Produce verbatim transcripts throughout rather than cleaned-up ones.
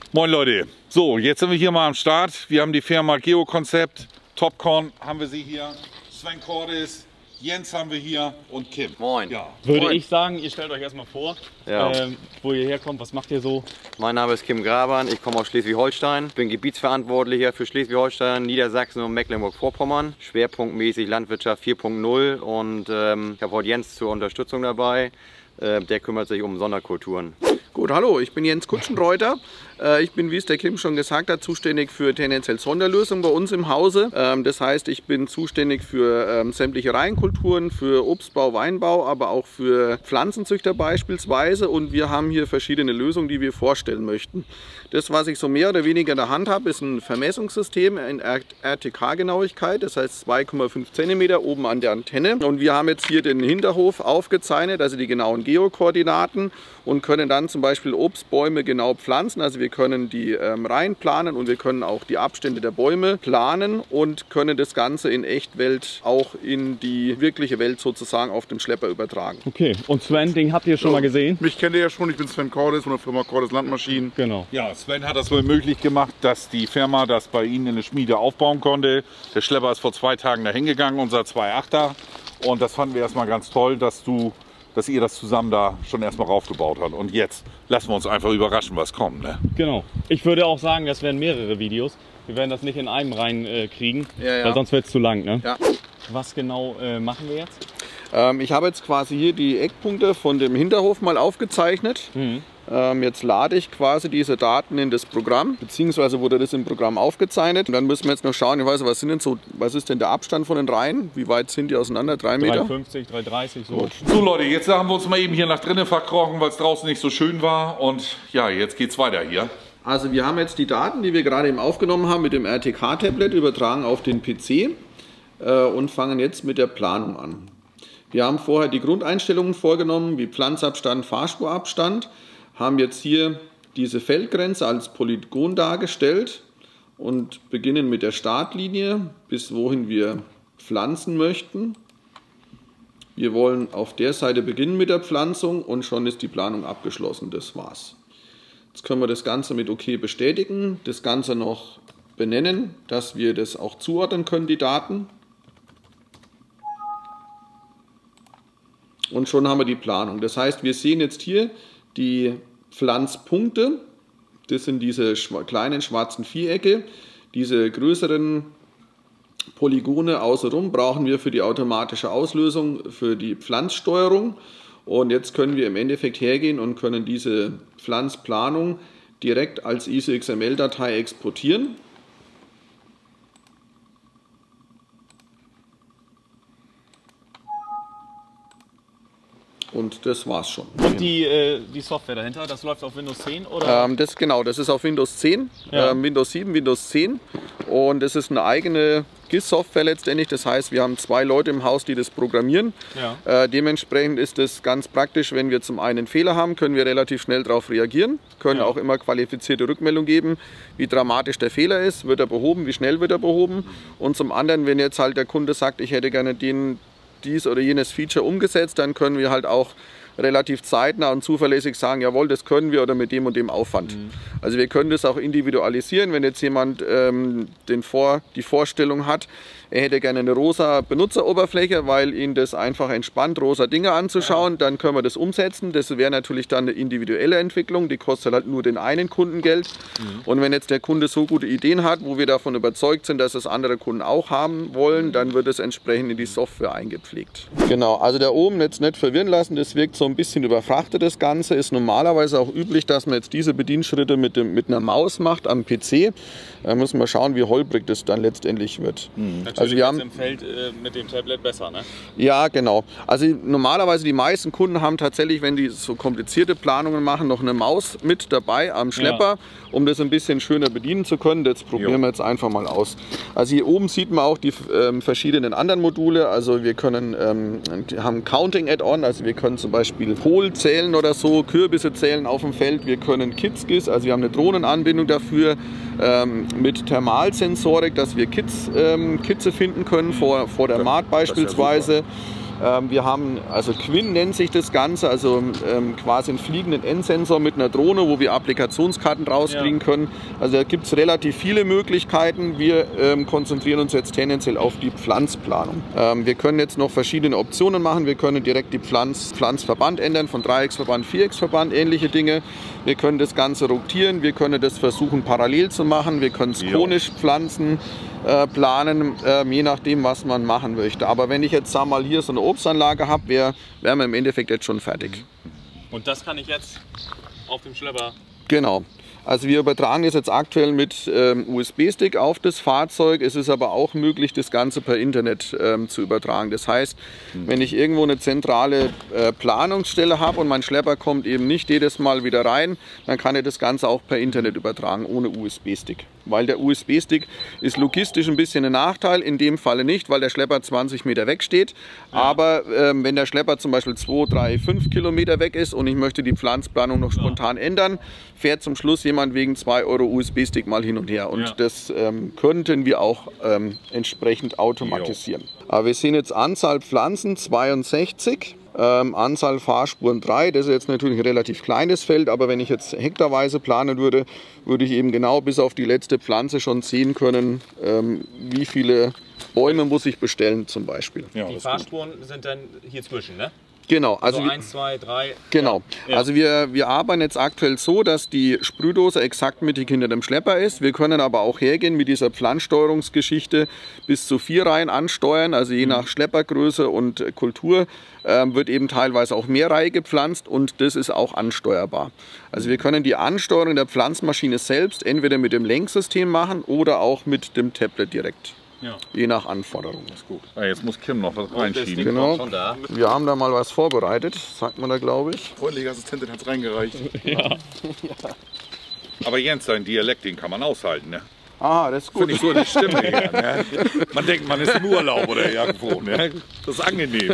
Moin Leute, so jetzt sind wir hier mal am Start. Wir haben die Firma Geokonzept, Topcon haben wir sie hier, Sven Cordes, Jens haben wir hier und Kim. Moin. Ja. Würde Moin. ich sagen, ihr stellt euch erstmal vor, Ja. ähm, wo ihr herkommt, was macht ihr so? Mein Name ist Kim Grabern, ich komme aus Schleswig-Holstein, bin Gebietsverantwortlicher für Schleswig-Holstein, Niedersachsen und Mecklenburg-Vorpommern. Schwerpunktmäßig Landwirtschaft vier Punkt null und ähm, ich habe heute Jens zur Unterstützung dabei. Äh, der kümmert sich um Sonderkulturen. Gut, hallo, ich bin Jens Kutschenreuter. Ich bin, wie es der Kim schon gesagt hat, zuständig für tendenziell Sonderlösungen bei uns im Hause. Das heißt, ich bin zuständig für sämtliche Reihenkulturen, für Obstbau, Weinbau, aber auch für Pflanzenzüchter beispielsweise. Und wir haben hier verschiedene Lösungen, die wir vorstellen möchten. Das, was ich so mehr oder weniger in der Hand habe, ist ein Vermessungssystem in R T K-Genauigkeit, das heißt zwei Komma fünf Zentimeter oben an der Antenne. Und wir haben jetzt hier den Hinterhof aufgezeichnet, also die genauen Geokoordinaten, und können dann zum Beispiel Obstbäume genau pflanzen. Also wir können die ähm, Reihen planen und wir können auch die Abstände der Bäume planen und können das Ganze in Echtwelt auch in die wirkliche Welt sozusagen auf dem Schlepper übertragen. Okay, und Sven, den habt ihr schon So, mal gesehen? Mich kennt ihr ja schon, ich bin Sven Cordes von der Firma Cordes Landmaschinen. Genau. Ja, Sven hat das wohl möglich gemacht, dass die Firma das bei Ihnen in der Schmiede aufbauen konnte. Der Schlepper ist vor zwei Tagen dahin gegangen, unser zwei Komma achter. Und das fanden wir erstmal ganz toll, dass du dass ihr das zusammen da schon erstmal raufgebaut habt. Und jetzt lassen wir uns einfach überraschen, was kommt. Ne? Genau. Ich würde auch sagen, das werden mehrere Videos. Wir werden das nicht in einem rein äh, kriegen, Ja, ja. weil sonst wird es zu lang. Ne? Ja. Was genau äh, machen wir jetzt? Ähm, ich habe jetzt quasi hier die Eckpunkte von dem Hinterhof mal aufgezeichnet. Mhm. Ähm, jetzt lade ich quasi diese Daten in das Programm, beziehungsweise wurde das im Programm aufgezeichnet. Und dann müssen wir jetzt noch schauen, ich weiß nicht, was sind denn so, was ist denn der Abstand von den Reihen? Wie weit sind die auseinander? Drei Meter? drei fünfzig, drei dreißig, so. Gut. So Leute, jetzt haben wir uns mal eben hier nach drinnen verkrochen, weil es draußen nicht so schön war. Und ja, jetzt geht's weiter hier. Also wir haben jetzt die Daten, die wir gerade eben aufgenommen haben mit dem R T K-Tablet, übertragen auf den P C äh, und fangen jetzt mit der Planung an. Wir haben vorher die Grundeinstellungen vorgenommen, wie Pflanzabstand, Fahrspurabstand, haben jetzt hier diese Feldgrenze als Polygon dargestellt und beginnen mit der Startlinie, bis wohin wir pflanzen möchten. Wir wollen auf der Seite beginnen mit der Pflanzung und schon ist die Planung abgeschlossen, das war's. Jetzt können wir das Ganze mit OK bestätigen, das Ganze noch benennen, dass wir das auch zuordnen können, die Daten. Und schon haben wir die Planung. Das heißt, wir sehen jetzt hier die Pflanzpunkte. Das sind diese kleinen schwarzen Vierecke. Diese größeren Polygone außenrum brauchen wir für die automatische Auslösung, für die Pflanzsteuerung. Und jetzt können wir im Endeffekt hergehen und können diese Pflanzplanung direkt als I S O X M L-Datei exportieren. Und das war's schon. Und die, äh, die Software dahinter, das läuft auf Windows zehn oder? Ähm, das genau, das ist auf Windows zehn, Ja. ähm, Windows sieben, Windows zehn. Und das ist eine eigene G I S-Software letztendlich. Das heißt, wir haben zwei Leute im Haus, die das programmieren. Ja. Äh, dementsprechend ist es ganz praktisch, wenn wir zum einen Fehler haben, können wir relativ schnell darauf reagieren, können Ja. auch immer qualifizierte Rückmeldung geben, wie dramatisch der Fehler ist, wird er behoben, wie schnell wird er behoben. Und zum anderen, wenn jetzt halt der Kunde sagt, ich hätte gerne den dies oder jenes Feature umgesetzt, dann können wir halt auch relativ zeitnah und zuverlässig sagen, jawohl, das können wir oder mit dem und dem Aufwand. Mhm. Also wir können das auch individualisieren, wenn jetzt jemand ähm, den Vor-, die Vorstellung hat, er hätte gerne eine rosa Benutzeroberfläche, weil ihn das einfach entspannt, rosa Dinge anzuschauen, ja. Dann können wir das umsetzen. Das wäre natürlich dann eine individuelle Entwicklung, die kostet halt nur den einen Kunden Geld. Mhm. Und wenn jetzt der Kunde so gute Ideen hat, wo wir davon überzeugt sind, dass es andere Kunden auch haben wollen, dann wird es entsprechend in die Software eingepflegt. Genau, also da oben jetzt nicht verwirren lassen, das wirkt so ein bisschen überfrachtet, das Ganze. Ist normalerweise auch üblich, dass man jetzt diese Bedienschritte mit, dem, mit einer Maus macht am P C. Da müssen wir schauen, wie holprig das dann letztendlich wird. Mhm. Also wir haben im Feld äh, mit dem Tablet besser, ne? Ja, genau. Also normalerweise die meisten Kunden haben tatsächlich, wenn die so komplizierte Planungen machen, noch eine Maus mit dabei am Schlepper, ja. um das ein bisschen schöner bedienen zu können. Das probieren jo. wir jetzt einfach mal aus. Also hier oben sieht man auch die ähm, verschiedenen anderen Module. Also wir können ähm, haben Counting-Add-on, also wir können zum Beispiel Kohl zählen oder so, Kürbisse zählen auf dem Feld. Wir können Kids-Gis, also wir haben eine Drohnenanbindung dafür ähm, mit Thermalsensorik, dass wir Kids, ähm, Kitze finden können vor, vor der Maat beispielsweise. Ähm, wir haben, also Quinn nennt sich das Ganze, also ähm, quasi einen fliegenden Endsensor mit einer Drohne, wo wir Applikationskarten rauskriegen ja. können. Also da gibt es relativ viele Möglichkeiten. Wir ähm, konzentrieren uns jetzt tendenziell auf die Pflanzplanung. Ähm, wir können jetzt noch verschiedene Optionen machen. Wir können direkt die Pflanz, Pflanzverband ändern, von Dreiecksverband, Vierecksverband, ähnliche Dinge. Wir können das Ganze rotieren, wir können das versuchen parallel zu machen, wir können es konisch pflanzen. Äh, planen, äh, je nachdem, was man machen möchte. Aber wenn ich jetzt sag mal hier so eine Obstanlage habe, wäre wär wir im Endeffekt jetzt schon fertig. Und das kann ich jetzt auf dem Schlepper? Genau. Also wir übertragen das jetzt aktuell mit ähm, U S B-Stick auf das Fahrzeug. Es ist aber auch möglich, das Ganze per Internet ähm, zu übertragen. Das heißt, mhm. wenn ich irgendwo eine zentrale äh, Planungsstelle habe und mein Schlepper kommt eben nicht jedes Mal wieder rein, dann kann ich das Ganze auch per Internet übertragen, ohne U S B-Stick. Weil der U S B-Stick ist logistisch ein bisschen ein Nachteil, in dem Falle nicht, weil der Schlepper zwanzig Meter weg steht. Ja. Aber ähm, wenn der Schlepper zum Beispiel zwei, drei, fünf Kilometer weg ist und ich möchte die Pflanzplanung noch spontan ja. ändern, fährt zum Schluss jemand wegen zwei Euro U S B-Stick mal hin und her. Und ja. das ähm, könnten wir auch ähm, entsprechend automatisieren. Jo. Aber wir sehen jetzt Anzahl Pflanzen zweiundsechzig. Ähm, Anzahl Fahrspuren drei, das ist jetzt natürlich ein relativ kleines Feld, aber wenn ich jetzt hektarweise planen würde, würde ich eben genau bis auf die letzte Pflanze schon sehen können, ähm, wie viele Bäume muss ich bestellen zum Beispiel. Ja, die Fahrspuren sind dann hier zwischen, ne? Genau, also so eins, zwei, drei. Genau, ja. also wir, wir arbeiten jetzt aktuell so, dass die Sprühdose exakt mittig hinter dem Schlepper ist. Wir können aber auch hergehen mit dieser Pflanzsteuerungsgeschichte bis zu vier Reihen ansteuern, also je nach Schleppergröße und Kultur äh, wird eben teilweise auch mehr Reihe gepflanzt und das ist auch ansteuerbar. Also wir können die Ansteuerung der Pflanzmaschine selbst entweder mit dem Lenksystem machen oder auch mit dem Tablet direkt. Ja. Je nach Anforderung. Das ist gut. Ah, jetzt muss Kim noch was reinschieben. Genau. Wir haben da mal was vorbereitet, sagt man da, glaube ich. Freundliche Assistentin hat es reingereicht. Ja. Ja. Aber Jens, sein Dialekt, den kann man aushalten, ne? Ah, das ist gut. Finde ich so eine Stimme her, ne? Man denkt, man ist im Urlaub oder irgendwo, ne? Das ist angenehm.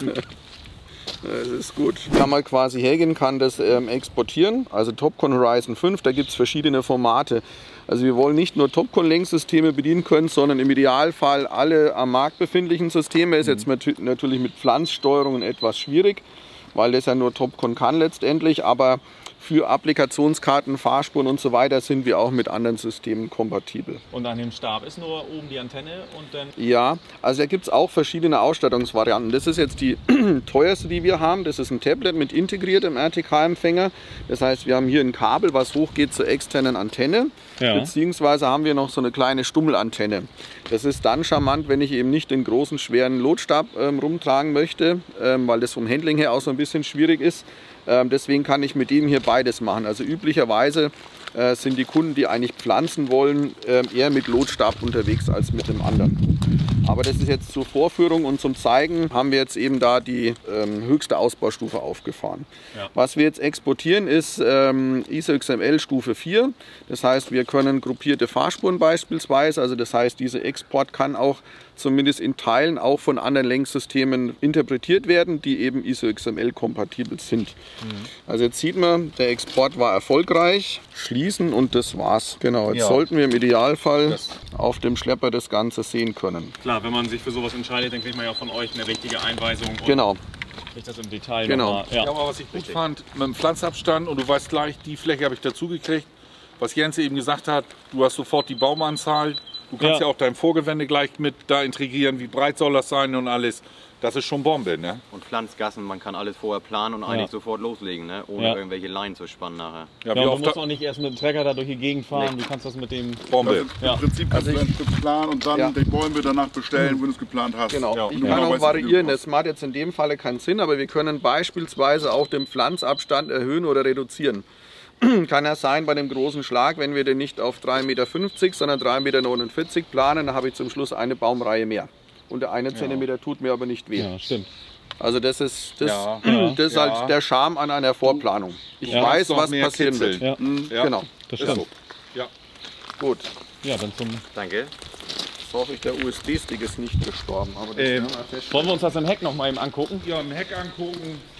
Das ist gut. Kann man quasi hergehen, kann das ähm, exportieren. Also Topcon Horizon fünf, da gibt es verschiedene Formate. Also wir wollen nicht nur Topcon-Lenksysteme bedienen können, sondern im Idealfall alle am Markt befindlichen Systeme. Ist jetzt natürlich mit Pflanzsteuerungen etwas schwierig, weil das ja nur Topcon kann letztendlich. Aber für Applikationskarten, Fahrspuren und so weiter sind wir auch mit anderen Systemen kompatibel. Und an dem Stab ist nur oben die Antenne und dann... Ja, also da gibt es auch verschiedene Ausstattungsvarianten. Das ist jetzt die teuerste, die wir haben. Das ist ein Tablet mit integriertem R T K-Empfänger. Das heißt, wir haben hier ein Kabel, was hochgeht zur externen Antenne. Ja. Beziehungsweise haben wir noch so eine kleine Stummelantenne. Das ist dann charmant, wenn ich eben nicht den großen, schweren Lotstab ähm, rumtragen möchte, ähm, weil das vom Handling her auch so ein bisschen schwierig ist. Ähm, deswegen kann ich mit dem hier beides machen. Also üblicherweise äh, sind die Kunden, die eigentlich pflanzen wollen, äh, eher mit Lotstab unterwegs als mit dem anderen. Aber das ist jetzt zur Vorführung und zum Zeigen haben wir jetzt eben da die ähm, höchste Ausbaustufe aufgefahren. Ja. Was wir jetzt exportieren ist ähm, I S O X M L Stufe vier. Das heißt, wir können gruppierte Fahrspuren beispielsweise, also das heißt, dieser Export kann auch zumindest in Teilen auch von anderen Lenksystemen interpretiert werden, die eben I S O X M L kompatibel sind. Mhm. Also jetzt sieht man, der Export war erfolgreich. Schließen und das war's. Genau, jetzt ja. sollten wir im Idealfall das auf dem Schlepper das Ganze sehen können. Klar, wenn man sich für sowas entscheidet, dann kriegt man ja von euch eine richtige Einweisung. Und genau. Nicht das im Detail. Genau. Mal, ja. ja, aber was ich gut fand, mit dem Pflanzabstand, und du weißt gleich, die Fläche habe ich dazu gekriegt, was Jens eben gesagt hat, du hast sofort die Baumanzahl, du kannst ja, ja auch dein Vorgewende gleich mit da integrieren, wie breit soll das sein und alles. Das ist schon Bombe, ne? Und Pflanzgassen, man kann alles vorher planen und eigentlich ja. sofort loslegen, ne? Ohne ja. irgendwelche Leinen zu spannen nachher. Ja, ja, du musst auch nicht erst mit dem Trecker da durch die Gegend fahren, nee. Du kannst das mit dem... Bombe. Also ja. Im Prinzip kannst also du ein Stück planen und dann ja. die Bäume danach bestellen, wenn du es geplant hast. Genau, ja. ich kann genau. auch variieren, das macht jetzt in dem Falle keinen Sinn, aber wir können beispielsweise auch den Pflanzabstand erhöhen oder reduzieren. Kann ja sein bei dem großen Schlag, wenn wir den nicht auf drei Meter fünfzig, sondern drei Meter neunundvierzig planen, dann habe ich zum Schluss eine Baumreihe mehr. Und der eine ja. Zentimeter tut mir aber nicht weh. Ja, stimmt. Also das ist, das, ja. das ist ja. halt der Charme an einer Vorplanung. Ich ja. weiß, was passieren wird. Ja. Mhm. Ja. Genau. Das stimmt. So. Ja. Gut. Ja, dann zum... Danke. Jetzt hoffe ich, der U S B-Stick ist nicht gestorben. Aber das ähm, wollen wir uns das im Heck noch mal eben angucken? Ja, im Heck angucken.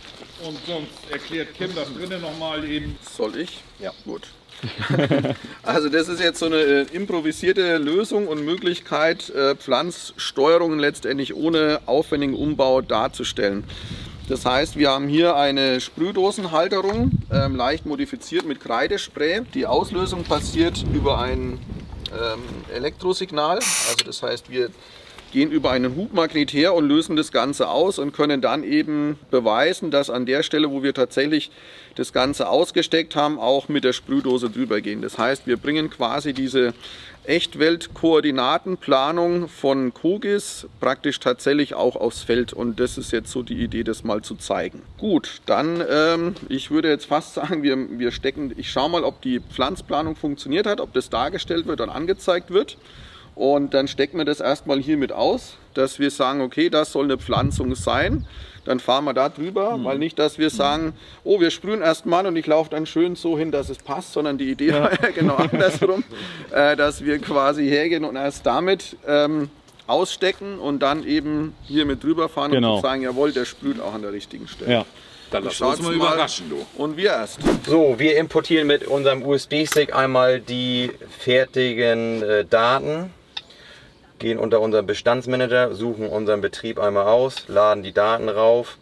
Und sonst erklärt Kim das drinnen nochmal eben. Soll ich? Ja. Gut. Also das ist jetzt so eine äh, improvisierte Lösung und Möglichkeit, äh, Pflanzsteuerungen letztendlich ohne aufwendigen Umbau darzustellen. Das heißt, wir haben hier eine Sprühdosenhalterung, ähm, leicht modifiziert mit Kreidespray. Die Auslösung passiert über ein ähm, Elektrosignal. Also das heißt, wir gehen über einen Hubmagnet her und lösen das Ganze aus und können dann eben beweisen, dass an der Stelle, wo wir tatsächlich das Ganze ausgesteckt haben, auch mit der Sprühdose drüber gehen. Das heißt, wir bringen quasi diese Echtwelt-Koordinatenplanung von Kogis praktisch tatsächlich auch aufs Feld. Und das ist jetzt so die Idee, das mal zu zeigen. Gut, dann, ähm, ich würde jetzt fast sagen, wir, wir stecken, ich schaue mal, ob die Pflanzplanung funktioniert hat, ob das dargestellt wird und angezeigt wird. Und dann stecken wir das erstmal hier mit aus, dass wir sagen, okay, das soll eine Pflanzung sein. Dann fahren wir da drüber, mhm. weil nicht, dass wir sagen, oh, wir sprühen erstmal und ich laufe dann schön so hin, dass es passt, sondern die Idee ja. war ja genau andersrum, äh, dass wir quasi hergehen und erst damit ähm, ausstecken und dann eben hier mit drüber fahren genau. und sagen, jawohl, der sprüht auch an der richtigen Stelle. Ja. Dann lass uns mal überraschen, du. Und wir erst. So, wir importieren mit unserem U S B-Stick einmal die fertigen äh, Daten. Gehen unter unseren Bestandsmanager, suchen unseren Betrieb einmal aus, laden die Daten rauf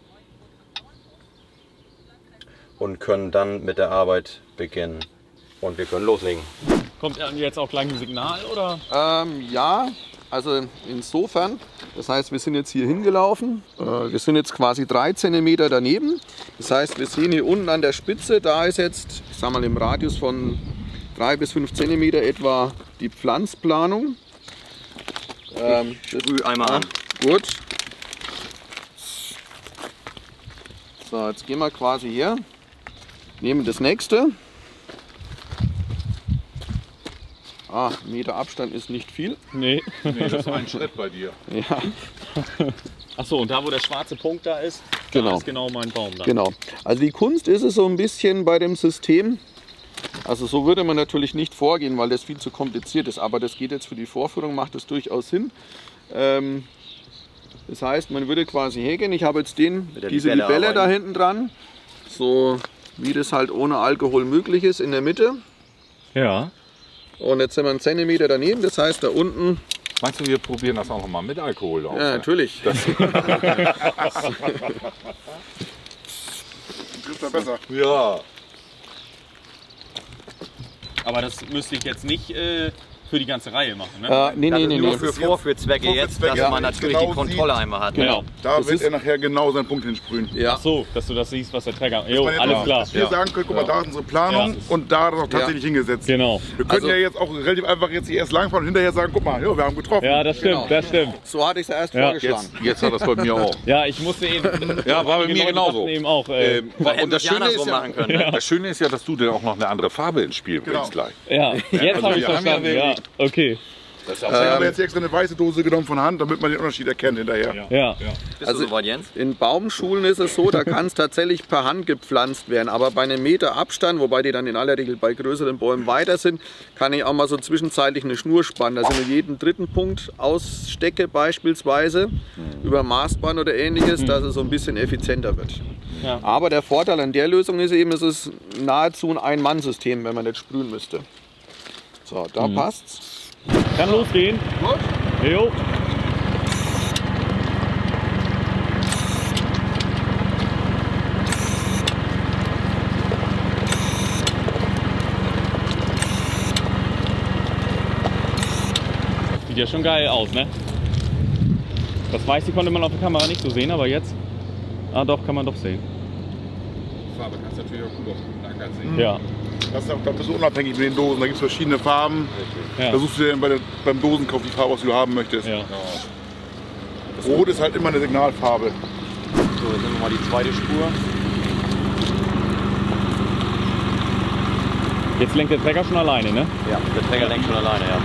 und können dann mit der Arbeit beginnen. Und wir können loslegen. Kommt jetzt auch gleich ein Signal, oder? Ähm, ja, also insofern, das heißt, wir sind jetzt hier hingelaufen, äh, wir sind jetzt quasi drei Zentimeter daneben. Das heißt, wir sehen hier unten an der Spitze, da ist jetzt, ich sag mal im Radius von drei bis fünf Zentimeter etwa die Pflanzplanung. Ähm, ich sprühe einmal an. Gut. So, jetzt gehen wir quasi hier, nehmen das nächste. Ah, Meter Abstand ist nicht viel. Nee. Nee, das ist ein Schritt bei dir. Ja. Achso, und da wo der schwarze Punkt da ist, genau. da ist genau mein Baum da. Genau. Also die Kunst ist es so ein bisschen bei dem System. Also so würde man natürlich nicht vorgehen, weil das viel zu kompliziert ist. Aber das geht jetzt für die Vorführung, macht das durchaus Sinn. Ähm, das heißt, man würde quasi hergehen. Ich habe jetzt den, diese Libelle Libelle da arbeiten. hinten dran. So wie das halt ohne Alkohol möglich ist, in der Mitte. Ja. Und jetzt sind wir einen Zentimeter daneben. Das heißt, da unten... Meinst du, wir probieren das auch noch mal mit Alkohol aus? Ja, natürlich. Das trifft er besser. Ja. Aber das müsste ich jetzt nicht äh, für die ganze Reihe machen, ne? Äh, nee, Das nee, ist nee, nur nee. für Vorführzwecke jetzt, Vorführzwecke, dass ja, man wenn natürlich genau die Kontrolle einmal hat. Genau. Da Das wird ist- er nachher genau seinen Punkt hinsprühen. Ja. Ach so, dass du das siehst, was der Träger... Jo, Weil jetzt alles auch klar. Wir sagen können, guck mal, da ist unsere Planung Ja. und da hat er auch tatsächlich hingesetzt. Genau. Wir können Also- ja jetzt auch relativ einfach jetzt hier erst langfahren und hinterher sagen, guck mal, jo, wir haben getroffen. Ja, das stimmt, Genau. das stimmt. So hatte ich es erst Ja. vorgeschlagen. Jetzt, jetzt hat das bei mir auch. Ja, ich musste eben... Ja, war bei die mir Leute genauso. dachten Eben auch, äh, Ähm, Man hätte und das es ja Schöne, ist andersrum ja, machen können. Ne? das Schöne ist ja, dass du dir auch noch eine andere Farbe ins Spiel Genau. bringst gleich. ja, jetzt also habe ich wir haben ja verstanden. Ja, wirklich- okay. Das ist Ich habe jetzt hier extra eine weiße Dose genommen von Hand, damit man den Unterschied erkennt hinterher. Ja. Bist Also- du soweit, Jens? In Baumschulen ist es so, da kann es tatsächlich per Hand gepflanzt werden. Aber bei einem Meter Abstand, wobei die dann in aller Regel bei größeren Bäumen weiter sind, kann ich auch mal so zwischenzeitlich eine Schnur spannen. Dass ich jeden dritten Punkt ausstecke beispielsweise über Maßband oder ähnliches, dass es so ein bisschen effizienter wird. Ja. Aber der Vorteil an der Lösung ist eben, es ist nahezu ein Ein-Mann-System, wenn man nicht sprühen müsste. So, da passt's. Kann losgehen. Gut. Jo. Sieht ja schon geil aus, ne? Das Weiße konnte man auf der Kamera nicht so sehen, aber jetzt... Ah doch, kann man doch sehen. Farbe kannst du natürlich auch gut auf dem Acker sehen. Ja. Das ist auch da bist du unabhängig mit den Dosen. Da gibt es verschiedene Farben. Ja. Da suchst du dir dann bei der, beim Dosenkauf die Farbe, was du haben möchtest. Ja. Rot ist halt immer eine Signalfarbe. So, jetzt nehmen wir mal die zweite Spur. Jetzt lenkt der Trecker schon alleine, ne? Ja, der Träger lenkt schon alleine, ja.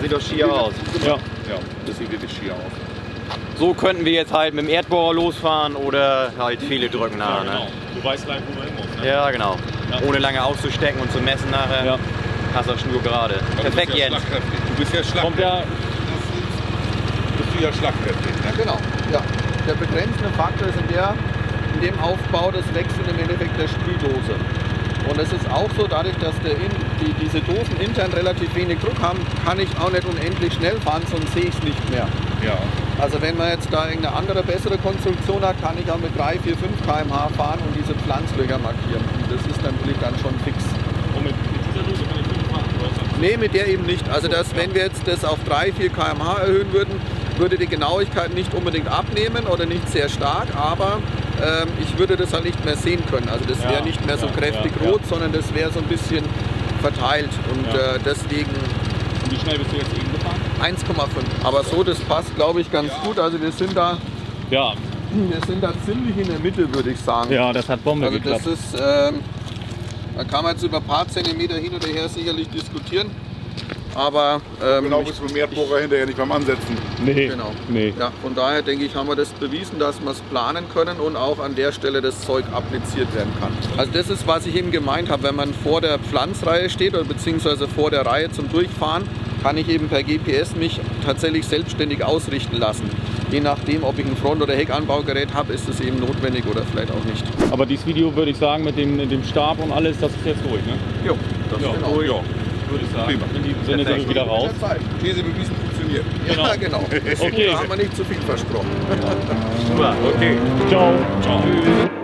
Das sieht doch schier aus. Ja. Ja, das sieht wirklich schier aus. So könnten wir jetzt halt mit dem Erdbohrer losfahren oder halt viele drücken Ja, nachher. genau. Ne? Du weißt gleich, wo du hin musst. Ne? Ja, genau. Ja. Ohne lange auszustecken und zu messen nachher. Ja. Hast du Schnur gerade. Aber Perfekt, du bist ja Jens. schlagkräftig. Du bist ja Kommt schlagkräftig. ja, Bist du ja schlagkräftig. Ne? Genau, ja. Der begrenzende Faktor ist in, der, in dem Aufbau das Wechseln im Endeffekt der Sprühdose. Und es ist auch so, dadurch, dass der in, die, diese Dosen intern relativ wenig Druck haben, kann ich auch nicht unendlich schnell fahren, sonst sehe ich es nicht mehr. Ja. Also wenn man jetzt da irgendeine andere, bessere Konstruktion hat, kann ich auch mit drei, vier, fünf Kilometer pro Stunde fahren und diese Pflanzlöcher markieren. Und das ist natürlich dann schon fix. und mit, mit dieser Dose kann ich fünf fahren, oder? Nee, mit der eben nicht. Also das, wenn wir jetzt das auf drei, vier Kilometer pro Stunde erhöhen würden, würde die Genauigkeit nicht unbedingt abnehmen oder nicht sehr stark, aber ähm, ich würde das halt nicht mehr sehen können. Also das wäre Ja, nicht mehr so ja, kräftig ja, ja. rot, sondern das wäre so ein bisschen verteilt und Ja. äh, deswegen Und wie schnell bist du jetzt eben gefahren? eins Komma fünf. Aber so, das passt glaube ich ganz gut. Also wir sind da, Ja, wir sind da ziemlich in der Mitte, würde ich sagen. ja, das hat Bombe Also geklappt. das ist, ähm, da kann man jetzt über ein paar Zentimeter hin oder her sicherlich diskutieren. Aber ähm, Genau, ich, bist du mit dem Erdbohrer hinterher nicht beim Ansetzen. Nee, genau. nee. Ja, von daher denke ich, haben wir das bewiesen, dass wir es planen können und auch an der Stelle das Zeug appliziert werden kann. Also das ist, was ich eben gemeint habe, wenn man vor der Pflanzreihe steht oder beziehungsweise vor der Reihe zum Durchfahren, kann ich eben per G P S mich tatsächlich selbstständig ausrichten lassen. Je nachdem, ob ich ein Front- oder Heckanbaugerät habe, ist es eben notwendig oder vielleicht auch nicht. Aber dieses Video würde ich sagen, mit dem, mit dem Stab und alles, das ist jetzt durch, ne? Jo, das Ja, ist genau. Ja. Würde ich sagen. Prima. In diesem Sinne sind wir wieder raus. These bewiesen, funktioniert. Ja, genau. Okay. Da haben wir nicht zu viel versprochen. Super, okay. Ciao. Ciao.